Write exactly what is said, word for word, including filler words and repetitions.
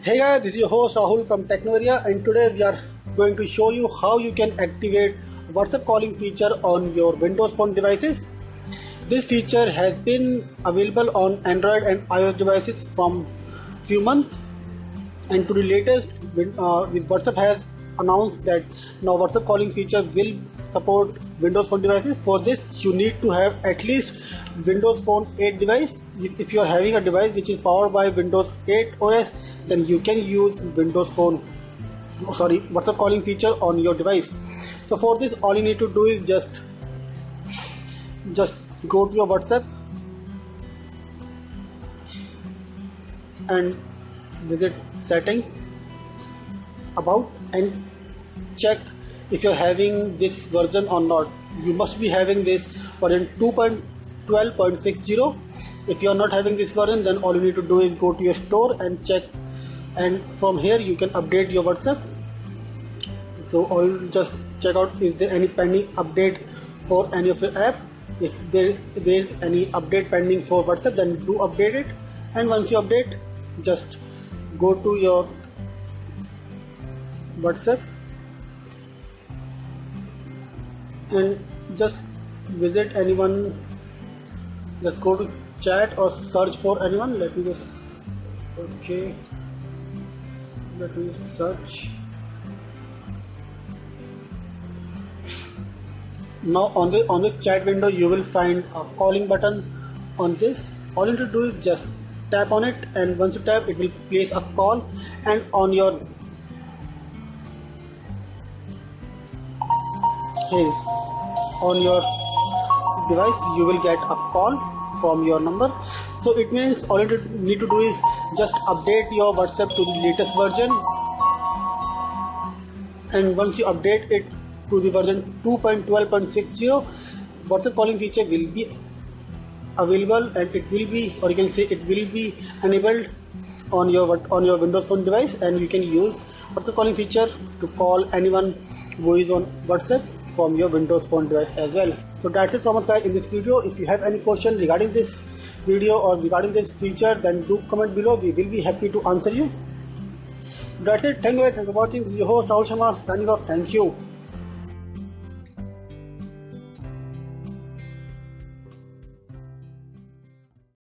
Hey guys, this is your host Rahul from Technoria, and today we are going to show you how you can activate WhatsApp calling feature on your Windows Phone devices. This feature has been available on Android and iOS devices from few months, and to the latest, uh, WhatsApp has announced that now WhatsApp calling feature will support Windows Phone devices. For this, you need to have at least Windows Phone eight device. If you are having a device which is powered by Windows eight O S, then you can use Windows Phone, sorry, WhatsApp calling feature on your device. So for this, all you need to do is just just go to your WhatsApp and visit setting, about, and check if you're having this version or not. You must be having this version two point twelve point six zero. If you're not having this version, then all you need to do is go to your store and check, and from here you can update your WhatsApp. So all just check out, is there any pending update for any of your app. If there, if there is any update pending for WhatsApp, then do update it, and once you update, just go to your WhatsApp and just visit anyone. Let's go to chat or search for anyone. Let me just, okay, let me search. Now on this on this chat window, you will find a calling button. On this, all you need to do is just tap on it, and once you tap, it will place a call, and on your yes, on your device you will get a call from your number. So it means all you need to do is just update your WhatsApp to the latest version, and once you update it to the version two point twelve point six zero, WhatsApp calling feature will be available, and it will be, or you can say it will be enabled on your on your Windows Phone device, and you can use WhatsApp calling feature to call anyone who is on WhatsApp from your Windows Phone device as well. So that's it from us guys in this video. If you have any question regarding this video or regarding this feature, then do comment below. We will be happy to answer you. That's it. Thank you guys for watching. This is your host Rahul Sharma signing off. Thank you.